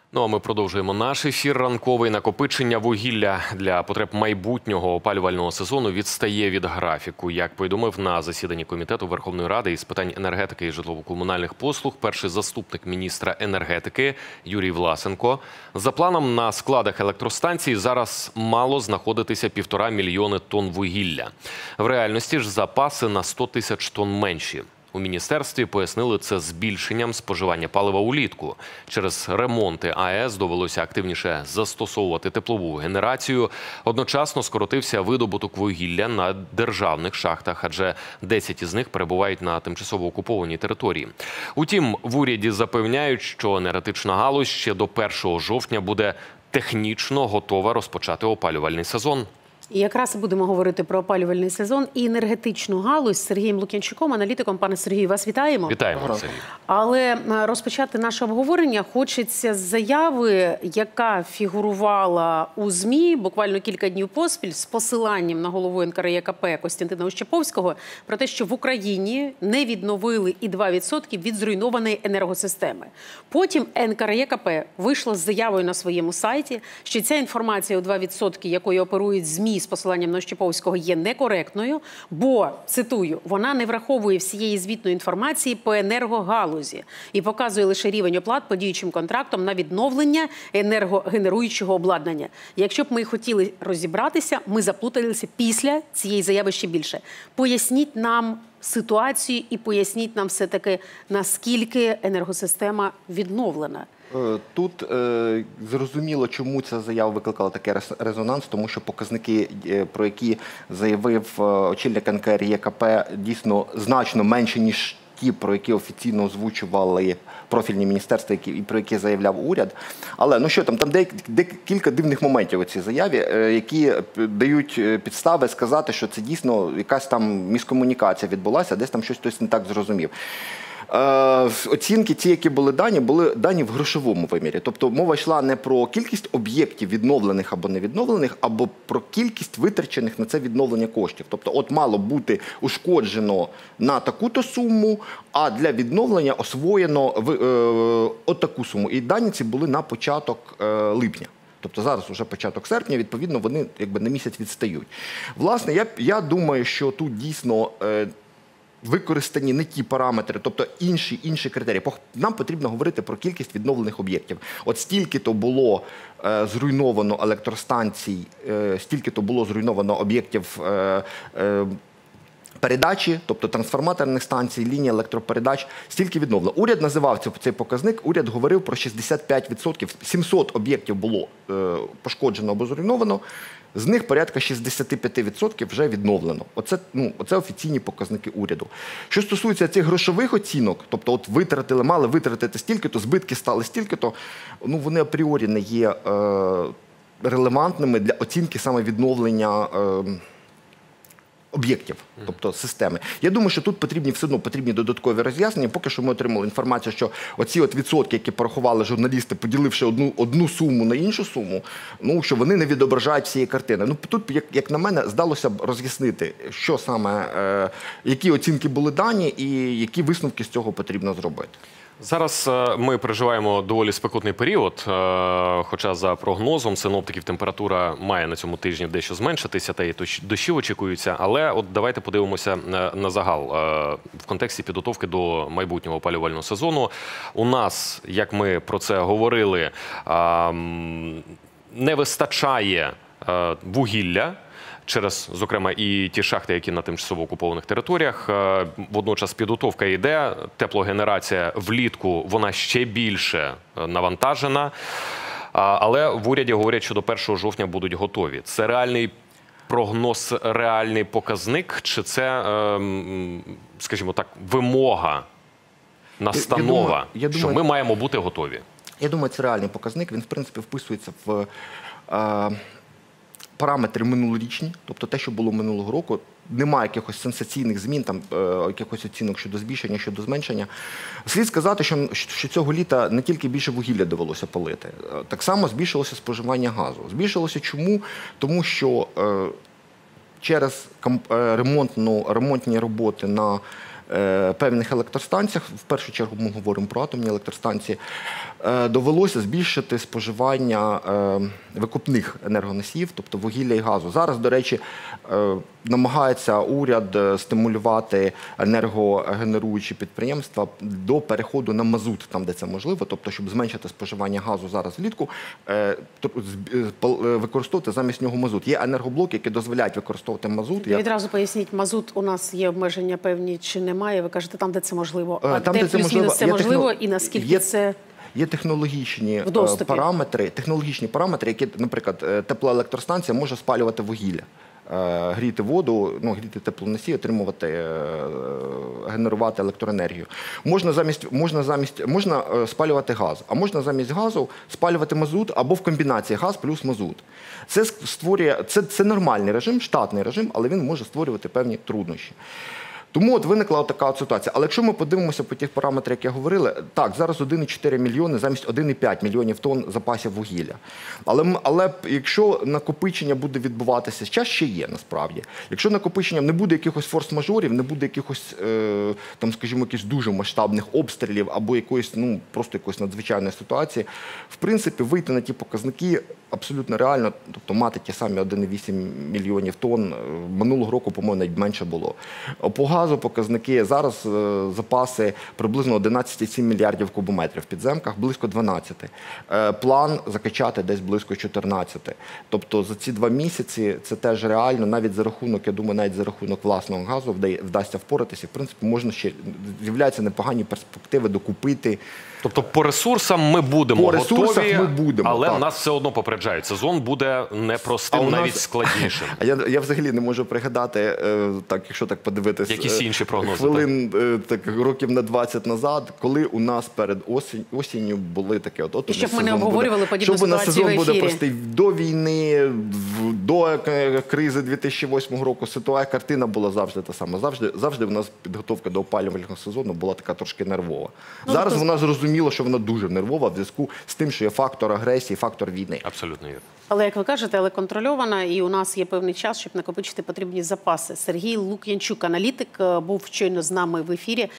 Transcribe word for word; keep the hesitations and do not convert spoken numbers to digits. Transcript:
Ну а ми продовжуємо наш ефір ранковий. Накопичення вугілля для потреб майбутнього опалювального сезону відстає від графіку. Як повідомив на засіданні Комітету Верховної Ради із питань енергетики і житлово-комунальних послуг перший заступник міністра енергетики Юрій Власенко. За планом, на складах електростанцій зараз мало знаходитися півтора мільйони тонн вугілля. В реальності ж запаси на сто тисяч тонн менші. У міністерстві пояснили це збільшенням споживання палива улітку. Через ремонти АЕС довелося активніше застосовувати теплову генерацію. Одночасно скоротився видобуток вугілля на державних шахтах, адже десять із них перебувають на тимчасово окупованій території. Утім, в уряді запевняють, що енергетична галузь ще до першого жовтня буде технічно готова розпочати опалювальний сезон. І якраз будемо говорити про опалювальний сезон і енергетичну галузь з Сергієм Лук'янчуком, аналітиком. Пане Сергію, вас вітаємо. Вітаємо, Сергій. Але розпочати наше обговорення хочеться з заяви, яка фігурувала у ЗМІ буквально кілька днів поспіль з посиланням на голову ен ка ер є ка пе Костянтина Ощаповського про те, що в Україні не відновили і два відсотки від зруйнованої енергосистеми. Потім ен ка ер є ка пе вийшла з заявою на своєму сайті, що ця інформація у два відсотки, якою оперують ЗМІ, з посиланням на Ощаповського, є некоректною, бо, цитую, вона не враховує всієї звітної інформації по енергогалузі і показує лише рівень оплат по діючим контрактам на відновлення енергогенеруючого обладнання. Якщо б ми хотіли розібратися, ми заплуталися після цієї заяви ще більше. Поясніть нам ситуацію і поясніть нам все-таки, наскільки енергосистема відновлена. Тут е, зрозуміло, чому ця заява викликала такий резонанс, тому що показники, про які заявив очільник ен ка ер є ка пе, дійсно значно менше, ніж ті, про які офіційно озвучували профільні міністерства, які, і про які заявляв уряд. Але, ну що там, там декілька дивних моментів у цій заяві, які дають підстави сказати, що це дійсно якась там міскомунікація відбулася, десь там щось хтось не так зрозумів. Е, оцінки ті, які були дані, були дані в грошовому вимірі. Тобто мова йшла не про кількість об'єктів відновлених або невідновлених, або про кількість витрачених на це відновлення коштів. Тобто от мало бути ушкоджено на таку-то суму, а для відновлення освоєно в, е, от таку суму. І дані ці були на початок е, липня. Тобто зараз вже початок серпня, відповідно, вони якби на місяць відстають. Власне, я, я думаю, що тут дійсно е, використані не ті параметри, тобто інші, інші критерії. Нам потрібно говорити про кількість відновлених об'єктів. От стільки-то було е, зруйновано електростанцій, е, стільки-то було зруйновано об'єктів е, е, передачі, тобто трансформаторних станцій, ліній електропередач, стільки відновлено. Уряд називав цей показник, уряд говорив про шістдесят п'ять відсотків, сімсот об'єктів було е, пошкоджено або зруйновано, з них порядка шістдесят п'ять відсотків вже відновлено. Оце, ну, оце офіційні показники уряду. Що стосується цих грошових оцінок, тобто от витратили, мали витратити стільки-то, збитки стали стільки-то, ну вони апріорі не є е, релевантними для оцінки саме відновлення е, об'єктів, тобто системи. Я думаю, що тут потрібні все одно потрібні додаткові роз'яснення. Поки що ми отримали інформацію, що оці от відсотки, які порахували журналісти, поділивши одну, одну суму на іншу суму, ну, що вони не відображають всієї картини. Ну, тут, як, як на мене, здалося б роз'яснити, що саме, е, які оцінки були дані і які висновки з цього потрібно зробити. Зараз ми переживаємо доволі спекотний період, хоча за прогнозом синоптиків температура має на цьому тижні дещо зменшитися, та й дощі очікуються. Але от давайте подивимося на загал в контексті підготовки до майбутнього опалювального сезону. У нас, як ми про це говорили, не вистачає вугілля, через, зокрема, і ті шахти, які на тимчасово окупованих територіях. Водночас підготовка йде, теплогенерація влітку, вона ще більше навантажена. Але в уряді говорять, що до першого жовтня будуть готові. Це реальний прогноз, реальний показник? Чи це, скажімо так, вимога, настанова, я, я думаю, що ми маємо бути готові? Я думаю, це реальний показник. Він, в принципі, вписується в Е параметри минулорічні, тобто те, що було минулого року, немає якихось сенсаційних змін, там, е, якихось оцінок щодо збільшення, щодо зменшення. Слід сказати, що, що цього літа не тільки більше вугілля довелося палити, так само збільшилося споживання газу. Збільшилося чому? Тому що е, через ремонтну, ремонтні роботи на е, певних електростанціях, в першу чергу ми говоримо про атомні електростанції, е, довелося збільшити споживання е, викопних енергоносіїв, тобто вугілля і газу. Зараз, до речі, е, намагається уряд е, стимулювати енергогенеруючі підприємства до переходу на мазут, там, де це можливо, тобто, щоб зменшити споживання газу зараз влітку, е, то- з- е, пал- е, використовувати замість нього мазут. Є енергоблоки, які дозволяють використовувати мазут. Ви відразу поясніть, мазут у нас є обмеження певні чи немає? Ви кажете, там, де це можливо. Е, А там, де де це плюс-мінус можливо, це є можливо техно- і наскільки є- це... Є технологічні В доступі. е, параметри, технологічні параметри, які, наприклад, е, теплоелектростанція може спалювати вугілля, е, гріти воду, ну, гріти теплоносій, отримувати, е, генерувати електроенергію. Можна замість, можна замість, можна е, спалювати газ, а можна замість газу спалювати мазут або в комбінації газ плюс мазут. Це створює, це, це нормальний режим, штатний режим, але він може створювати певні труднощі. Тому от виникла така от ситуація. Але якщо ми подивимося по тих параметрах, які говорили, так, зараз один цілих чотири мільйони замість один цілих п'ять мільйонів тонн запасів вугілля. Але, м- але якщо накопичення буде відбуватися, час ще є насправді. Якщо накопиченням не буде якихось форс-мажорів, не буде якихось, е, там, скажімо, якихось дуже масштабних обстрілів або якоїсь, ну, просто якоїсь надзвичайної ситуації, в принципі, вийти на ті показники абсолютно реально, тобто мати ті самі один цілих вісім мільйонів тонн, е, минулого року, по-моєму, навіть менше було. По газу показники зараз е, запаси приблизно одинадцять цілих сім мільярдів кубометрів в підземках, близько дванадцять. Е, план закачати десь близько чотирнадцять. Тобто за ці два місяці це теж реально, навіть за рахунок, я думаю, навіть за рахунок власного газу вдає- вдасться впоратися. В принципі, можна ще, з'являються непогані перспективи докупити. Тобто по ресурсам ми будемо По ресурсах готові, ми будемо, але так. нас все одно попереджають. Сезон буде непростим, А у нас- навіть складнішим. А я, я взагалі не можу пригадати, е, так, якщо так подивитися, Якісь інші прогнози, хвилин е, так, років на двадцять назад, коли у нас перед осінь, осінню були таке, от, от І у нас щоб ми не сезон обговорювали буде, подібну щоб у нас ситуацію сезон в буде ефірі. простий до війни, в- до е, кризи дві тисячі восьмого року, ситуація, картина була завжди та сама. Завжди, завжди у нас підготовка до опалювального сезону була така трошки нервова. Ну, Зараз то- вона зрозуміла, що вона дуже нервова в зв'язку з тим, що є фактор агресії, фактор війни. Абсолютно вірно. Але, як ви кажете, але контрольована, і у нас є певний час, щоб накопичити потрібні запаси. Сергій Лук'янчук, аналітик, був щойно з нами в ефірі.